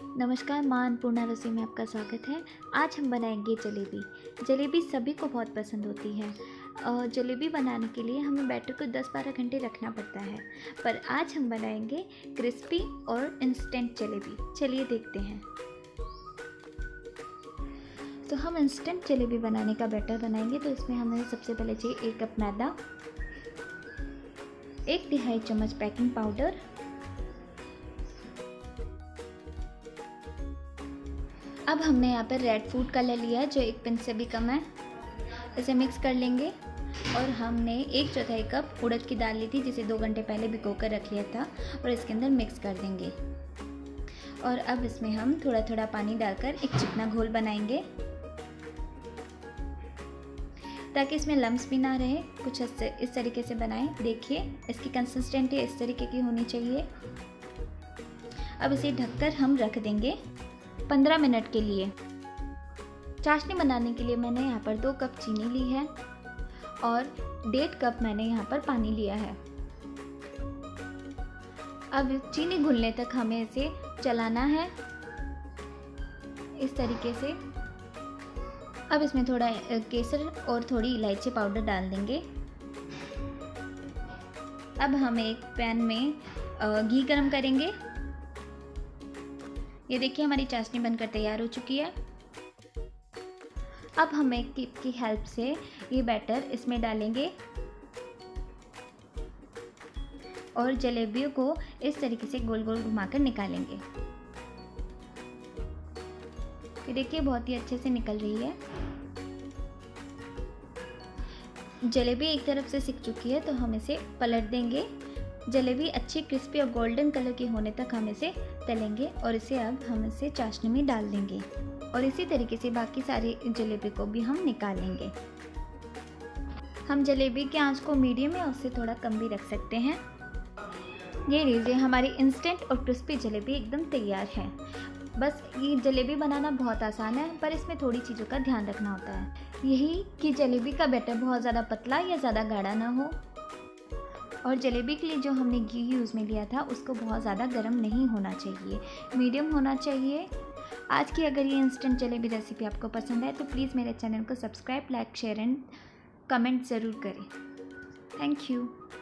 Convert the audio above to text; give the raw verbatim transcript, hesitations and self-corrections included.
नमस्कार, माँ अन्नपूर्णा रसोई में आपका स्वागत है। आज हम बनाएंगे जलेबी। जलेबी सभी को बहुत पसंद होती है। अ, जलेबी बनाने के लिए हमें बैटर को दस बारह घंटे रखना पड़ता है, पर आज हम बनाएंगे क्रिस्पी और इंस्टेंट जलेबी। चलिए देखते हैं। तो हम इंस्टेंट जलेबी बनाने का बैटर बनाएंगे, तो इसमें हमें सबसे पहले चाहिए एक कप मैदा, एक तिहाई चम्मच बेकिंग पाउडर, अब हमने यहाँ पर रेड फूड कलर लिया है जो एक पिंच से भी कम है। इसे मिक्स कर लेंगे। और हमने एक चौथाई कप उड़द की दाल ली थी जिसे दो घंटे पहले भिगो कर रख लिया था, और इसके अंदर मिक्स कर देंगे। और अब इसमें हम थोड़ा थोड़ा पानी डालकर एक चिकना घोल बनाएंगे ताकि इसमें लम्स भी ना रहे। कुछ इस तरीके से बनाएं। देखिए, इसकी कंसिस्टेंसी इस तरीके की होनी चाहिए। अब इसे ढककर हम रख देंगे पंद्रह मिनट के लिए। चाशनी बनाने के लिए मैंने यहाँ पर दो कप चीनी ली है और डेढ़ कप मैंने यहाँ पर पानी लिया है। अब चीनी घुलने तक हमें इसे चलाना है इस तरीके से। अब इसमें थोड़ा केसर और थोड़ी इलायची पाउडर डाल देंगे। अब हम एक पैन में घी गरम करेंगे। ये देखिए, हमारी चाशनी बनकर तैयार हो चुकी है। अब हम एक टिप की हेल्प से ये बैटर इसमें डालेंगे और जलेबियों को इस तरीके से गोल गोल घुमाकर निकालेंगे। ये देखिए, बहुत ही अच्छे से निकल रही है। जलेबी एक तरफ से सिक चुकी है, तो हम इसे पलट देंगे। जलेबी अच्छी क्रिस्पी और गोल्डन कलर की होने तक हम इसे तलेंगे और इसे अब हम इसे चाशनी में डाल देंगे। और इसी तरीके से बाकी सारी जलेबी को भी हम निकालेंगे। हम जलेबी की आंच को मीडियम या उससे थोड़ा कम भी रख सकते हैं। ये लीजिए, हमारी इंस्टेंट और क्रिस्पी जलेबी एकदम तैयार है। बस ये जलेबी बनाना बहुत आसान है, पर इसमें थोड़ी चीज़ों का ध्यान रखना होता है। यही कि जलेबी का बैटर बहुत ज़्यादा पतला या ज़्यादा गाढ़ा ना हो, और जलेबी के लिए जो हमने घी यूज़ में लिया था उसको बहुत ज़्यादा गर्म नहीं होना चाहिए, मीडियम होना चाहिए। आज की अगर ये इंस्टेंट जलेबी रेसिपी आपको पसंद है तो प्लीज़ मेरे चैनल को subscribe, like, share and comment ज़रूर करें। Thank you.